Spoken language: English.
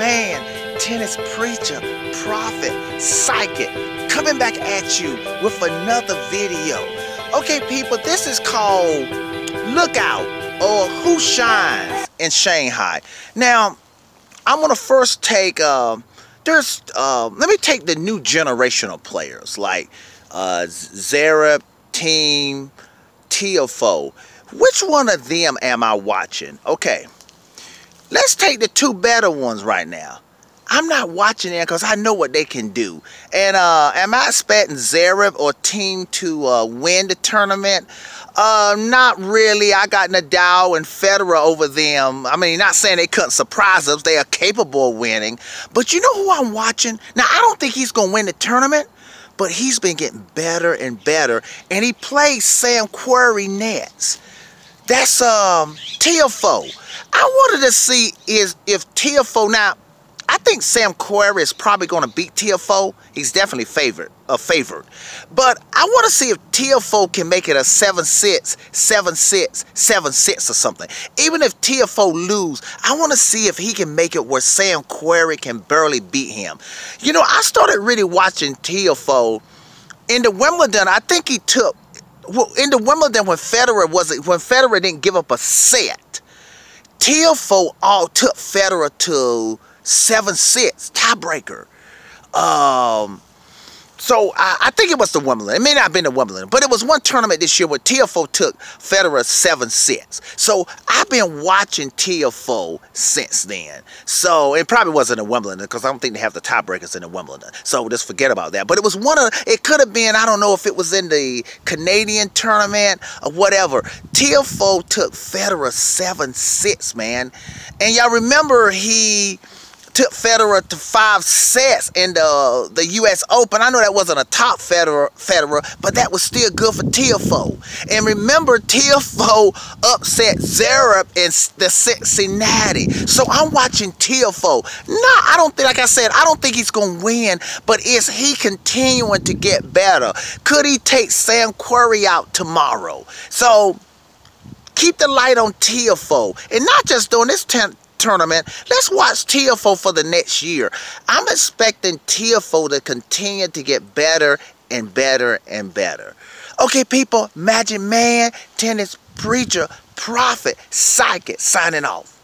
Man, tennis preacher, prophet, psychic, coming back at you with another video. Okay, people, this is called Lookout or Who Shines in Shanghai. Now, I'm gonna first take let me take the new generational players like Zverev, Thiem, Tiafoe. Which one of them am I watching? Okay, let's take the two better ones right now. I'm not watching them because I know what they can do. And am I expecting Zverev or Thiem to win the tournament? Not really. I got Nadal and Federer over them. I mean, not saying they couldn't surprise us. They are capable of winning. But you know who I'm watching? Now, I don't think he's going to win the tournament, but he's been getting better and better. And he plays Sam Querrey nets. That's Tiafoe. I wanted to see if Tiafoe, now, I think Sam Querrey is probably going to beat Tiafoe. He's definitely favored. But I want to see if Tiafoe can make it a 7-6, 7-6, 7-6 or something. Even if Tiafoe lose, I want to see if he can make it where Sam Querrey can barely beat him. You know, I started really watching Tiafoe in the Wimbledon. I think he took, well, in the Wimbledon when Federer didn't give up a set, Tiafoe took Federer to 7-6 tiebreaker. So I think it was the Wimbledon. It may not have been the Wimbledon, but it was one tournament this year where Tiafoe took Federer 7-6. So I've been watching Tiafoe since then. So it probably wasn't a Wimbledon because I don't think they have the tiebreakers in the Wimbledon. So just forget about that. But it was it could have been, I don't know if it was in the Canadian tournament or whatever. Tiafoe took Federer 7-6, man. And y'all remember he took Federer to 5 sets in the U.S. Open. I know that wasn't a top Federer, but that was still good for Tiafoe. And remember, Tiafoe upset Zverev in the Cincinnati. So I'm watching Tiafoe. No, I don't think, like I said, I don't think he's going to win, but is he continuing to get better? Could he take Sam Querrey out tomorrow? So keep the light on Tiafoe. And not just during this tournament, let's watch Tiafoe for the next year. I'm expecting Tiafoe to continue to get better and better and better. Okay, people, Magic Man, tennis preacher, prophet, psychic, signing off.